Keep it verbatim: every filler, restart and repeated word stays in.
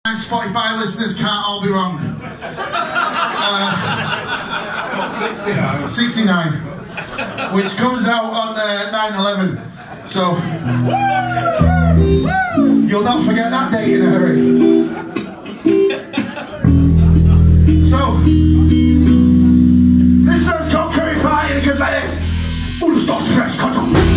Spotify listeners can't all be wrong. Uh, sixty-nine. sixty-nine, which comes out on uh, nine eleven. So you'll not forget that date in a hurry. So this song's called Curry Pie and it goes like this. Uno, dos, tres, cuatro.